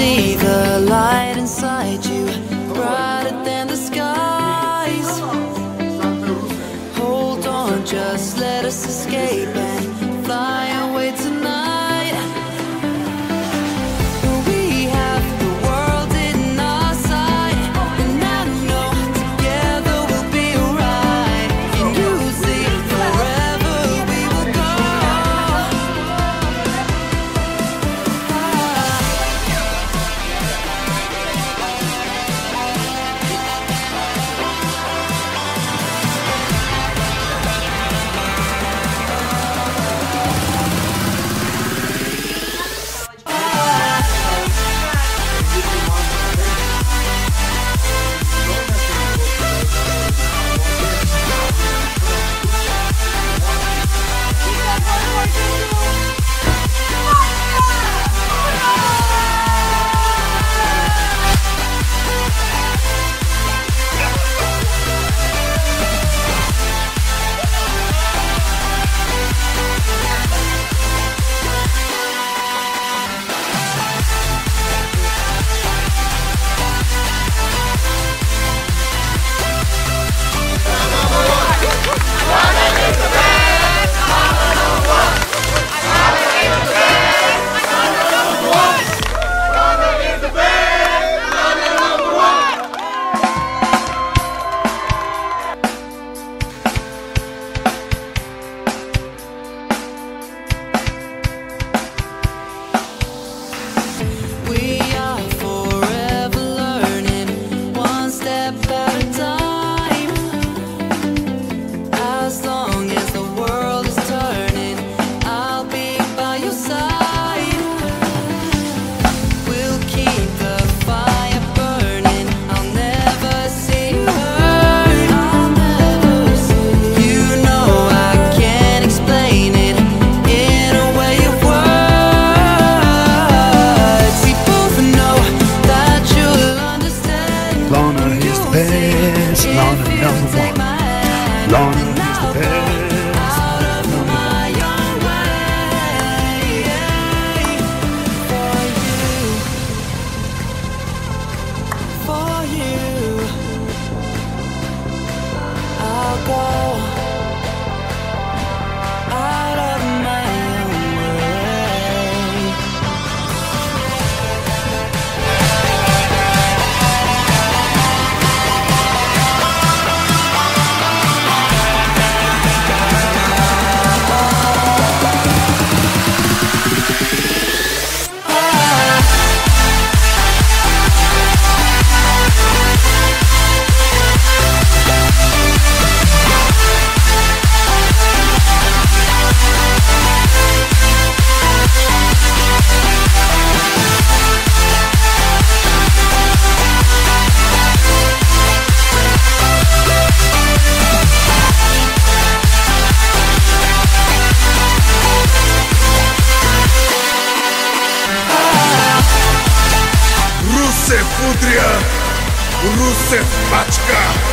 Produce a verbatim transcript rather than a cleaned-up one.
see the light inside you, brighter than the skies. Hold on, just let us escape and fly away tonight. We have the world in our sight, and I know together we'll be alright. Can you see forever we will go? We are forever learning, one step at a time. As long as the world is turning, I'll be by your side. We'll keep the fire burning. I'll never see you hurt. I'll never see you. You know I can't explain it in a way of words. We both know that you'll understand. Lana is the best, Lana number one. Lana is the best. Out of my own way, for you, for you, I'll go out of my own way. Rusev Udria, Rusev Pačka.